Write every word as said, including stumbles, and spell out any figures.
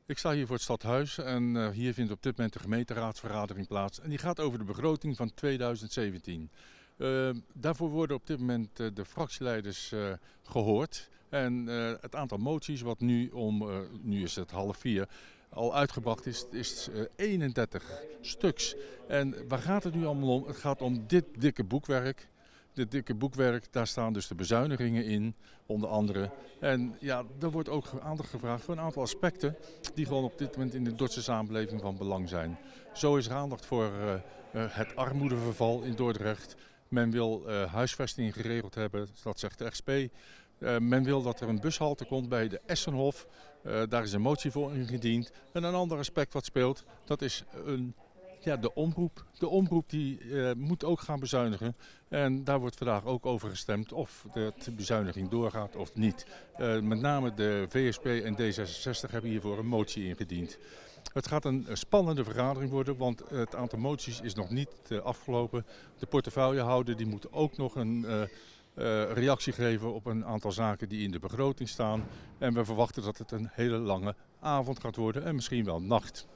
Ik sta hier voor het stadhuis en uh, hier vindt op dit moment de gemeenteraadsvergadering plaats. En die gaat over de begroting van tweeduizend zeventien. Uh, daarvoor worden op dit moment uh, de fractieleiders uh, gehoord. En uh, het aantal moties wat nu om, uh, nu is het half vier, al uitgebracht is, is uh, eenendertig stuks. En waar gaat het nu allemaal om? Het gaat om dit dikke boekwerk. Dit dikke boekwerk, daar staan dus de bezuinigingen in, onder andere. En ja, er wordt ook aandacht gevraagd voor een aantal aspecten die gewoon op dit moment in de Dordtse samenleving van belang zijn. Zo is er aandacht voor uh, uh, het armoedeverval in Dordrecht. Men wil uh, huisvesting geregeld hebben, dat zegt de X P. Uh, men wil dat er een bushalte komt bij de Essenhof. Uh, daar is een motie voor ingediend. En een ander aspect wat speelt, dat is een... Ja, de omroep. De omroep die, uh, moet ook gaan bezuinigen. En daar wordt vandaag ook over gestemd of de bezuiniging doorgaat of niet. Uh, met name de V S P en D zesenzestig hebben hiervoor een motie ingediend. Het gaat een spannende vergadering worden, want het aantal moties is nog niet uh, afgelopen. De portefeuillehouder die moet ook nog een uh, uh, reactie geven op een aantal zaken die in de begroting staan. En we verwachten dat het een hele lange avond gaat worden en misschien wel nacht.